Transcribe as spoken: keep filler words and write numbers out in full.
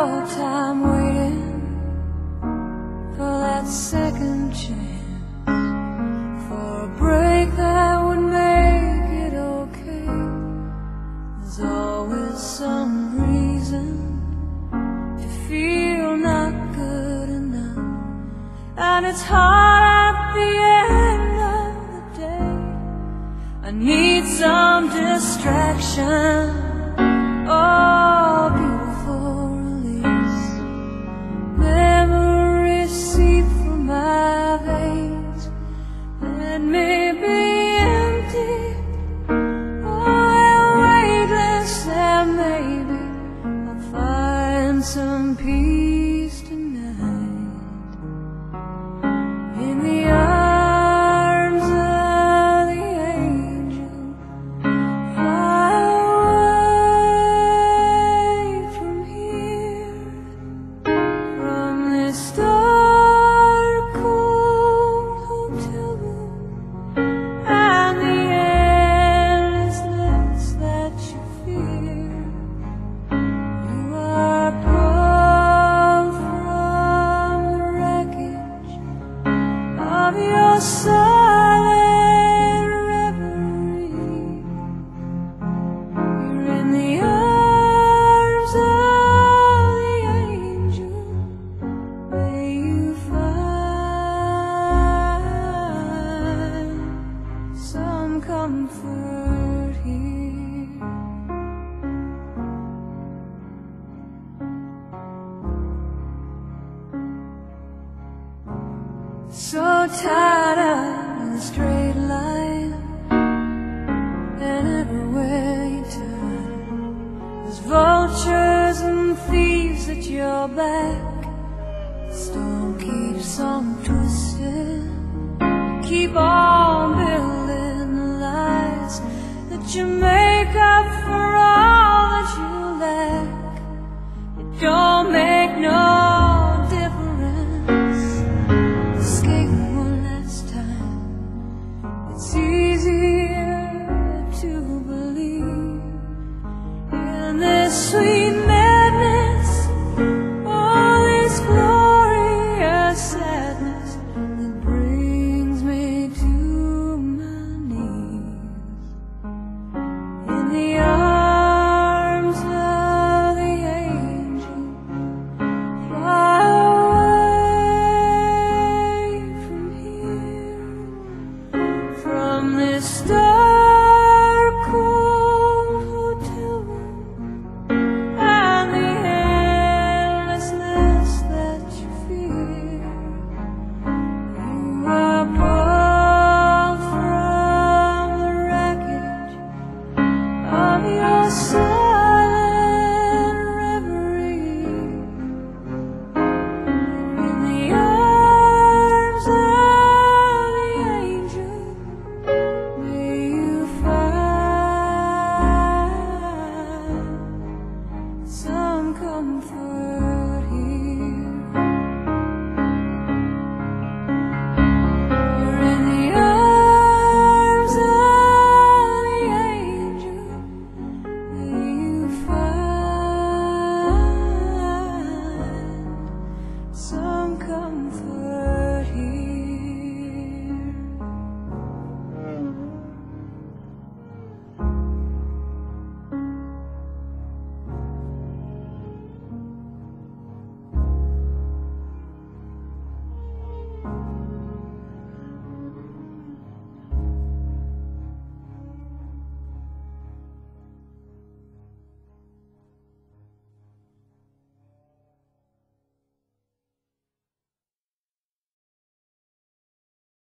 our time waiting for that second chance, for a break that would make it okay. There's always some reason to feel not good enough, and it's hard at the end of the day. I need some distraction, oh, beautiful release. Memories seep through my veins. Let me be empty, oh, weightless, and maybe I'll find some peace tonight in the arms of the angel, far away from here, from this dark, cold hotel room and the endlessness that you fear. You are pulled from the wreckage of your silent reverie. You're in the arms of the angel. May you find some comfort here. So tired of the straight line, and everywhere you turn, there's vultures and thieves at your back. The storm keeps on twisting. Keep on building the lies that you make up for all that you lack. It don't make no difference. Escape one last time. It's easier to believe in this sweet madness, all this glorious sadness that brings me to my knees. In the arms of the angel, far away from here, from this dark, cold hotel room and the endlessness that you fear. You are pulled from the wreckage of your silent reverie. In the arms of the angel, may you find some comfort here. You're in the arms of the angel. May you find some comfort.